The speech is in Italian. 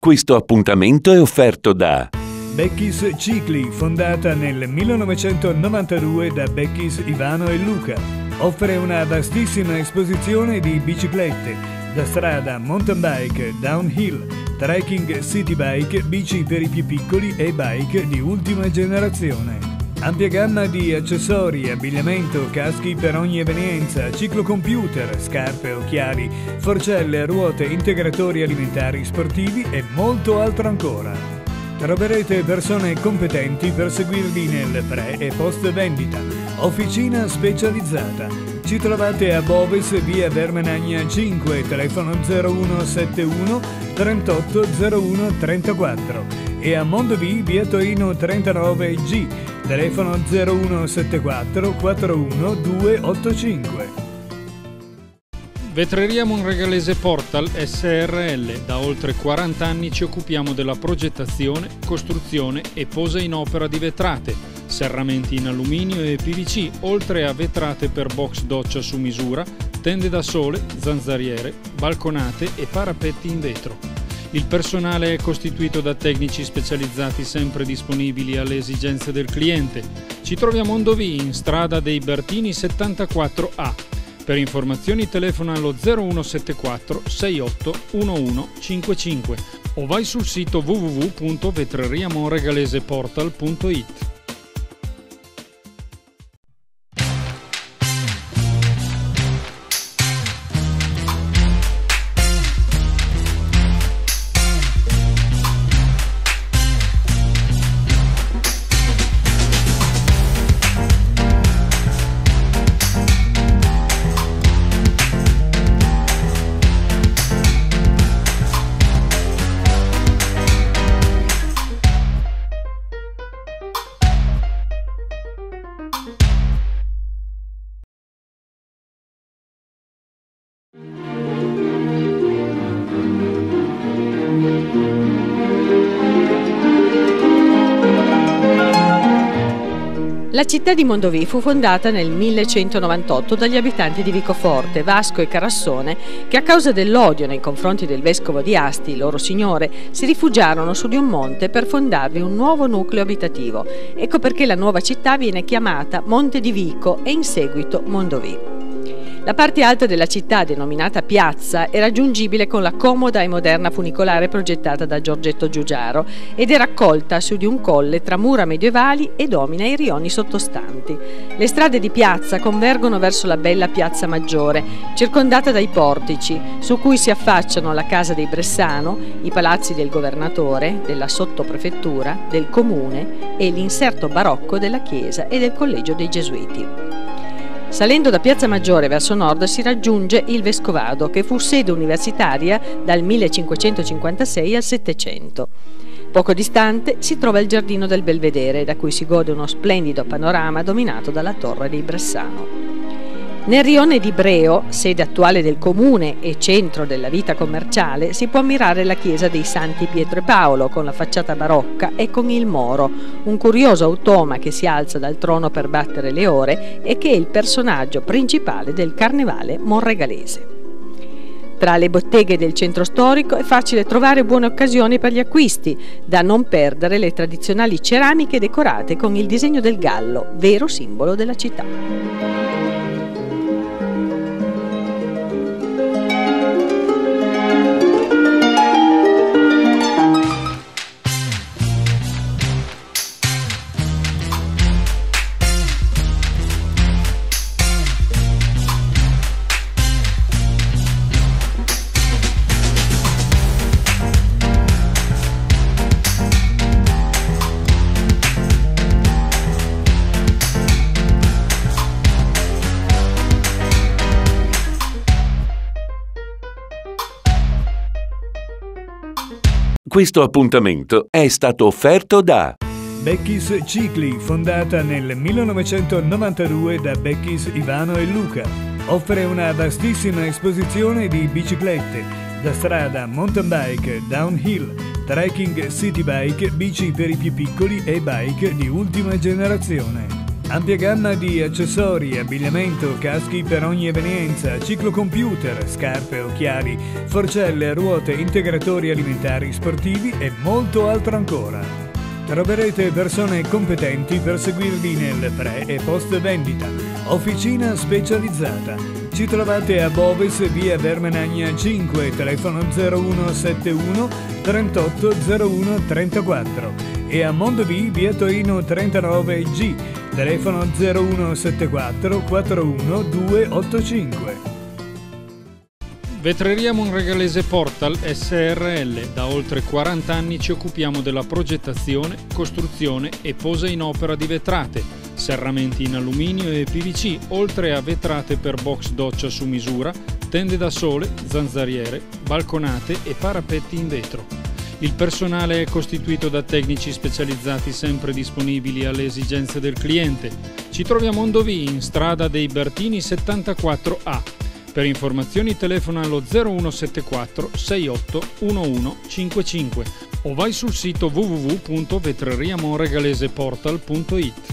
Questo appuntamento è offerto da Becchis Cicli, fondata nel 1992 da Becchis Ivano e Luca. Offre una vastissima esposizione di biciclette, da strada, mountain bike, downhill, trekking, city bike, bici per i più piccoli e bike di ultima generazione. Ampia gamma di accessori, abbigliamento, caschi per ogni evenienza, ciclocomputer, scarpe, occhiali, forcelle, ruote, integratori alimentari, sportivi e molto altro ancora. Troverete persone competenti per seguirvi nel pre- e post vendita. Officina specializzata. Ci trovate a Boves, via Vermenagna 5, telefono 0171 38 01 34 e a Mondovì, via Torino 39G, telefono 0174 41 285. Vetreria Monregalese Portal SRL. Da oltre 40 anni ci occupiamo della progettazione, costruzione e posa in opera di vetrate, serramenti in alluminio e PVC, oltre a vetrate per box doccia su misura, tende da sole, zanzariere, balconate e parapetti in vetro. Il personale è costituito da tecnici specializzati sempre disponibili alle esigenze del cliente. Ci troviamo a Mondovì, in strada dei Bertini 74A. Per informazioni telefona allo 0174 68 1155 o vai sul sito www.vetreriamonregaleseportal.it. La città di Mondovì fu fondata nel 1198 dagli abitanti di Vicoforte, Vasco e Carassone, che a causa dell'odio nei confronti del vescovo di Asti, loro signore, si rifugiarono su di un monte per fondarvi un nuovo nucleo abitativo. Ecco perché la nuova città viene chiamata Monte di Vico e in seguito Mondovì. La parte alta della città, denominata Piazza, è raggiungibile con la comoda e moderna funicolare progettata da Giorgetto Giugiaro ed è raccolta su di un colle tra mura medievali e domina i rioni sottostanti. Le strade di Piazza convergono verso la bella Piazza Maggiore, circondata dai portici, su cui si affacciano la casa dei Bressano, i palazzi del governatore, della sottoprefettura, del comune e l'inserto barocco della chiesa e del collegio dei Gesuiti. Salendo da Piazza Maggiore verso nord si raggiunge il Vescovado, che fu sede universitaria dal 1556 al 700. Poco distante si trova il Giardino del Belvedere, da cui si gode uno splendido panorama dominato dalla Torre dei Bressano. Nel rione di Breo, sede attuale del comune e centro della vita commerciale, si può ammirare la chiesa dei Santi Pietro e Paolo con la facciata barocca e con il Moro, un curioso automa che si alza dal trono per battere le ore e che è il personaggio principale del carnevale monregalese. Tra le botteghe del centro storico è facile trovare buone occasioni per gli acquisti, da non perdere le tradizionali ceramiche decorate con il disegno del gallo, vero simbolo della città. Questo appuntamento è stato offerto da Becchis Cicli, fondata nel 1992 da Becchis Ivano e Luca. Offre una vastissima esposizione di biciclette, da strada, mountain bike, downhill, trekking, city bike, bici per i più piccoli e bike di ultima generazione. Ampia gamma di accessori, abbigliamento, caschi per ogni evenienza, ciclocomputer, scarpe, occhiali, forcelle, ruote, integratori alimentari, sportivi e molto altro ancora. Troverete persone competenti per seguirvi nel pre- e post vendita. Officina specializzata. Ci trovate a Boves, via Vermenagna 5, telefono 0171 38 01 34 e a Mondovì, via Torino 39G, telefono 0174 41 285. Vetreria Monregalese Portal SRL. Da oltre 40 anni ci occupiamo della progettazione, costruzione e posa in opera di vetrate, serramenti in alluminio e PVC, oltre a vetrate per box doccia su misura, tende da sole, zanzariere, balconate e parapetti in vetro. Il personale è costituito da tecnici specializzati sempre disponibili alle esigenze del cliente. Ci troviamo a Mondovì, in strada dei Bertini 74A. Per informazioni telefona allo 0174 68 1155 o vai sul sito www.vetreriamonregaleseportal.it.